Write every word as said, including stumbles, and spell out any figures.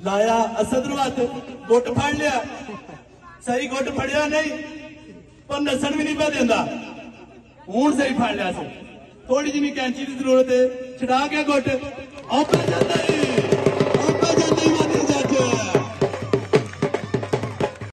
लाया असद नूं हथ, गुट फड़ लिया, सही गुट फड़िया नहीं पर नसन भी नहीं पा देंदा, हुण सही फड़ लिया सी, थोड़ी जी कैंची की जरूरत है, छड़ा के गुट औखा चलदा है।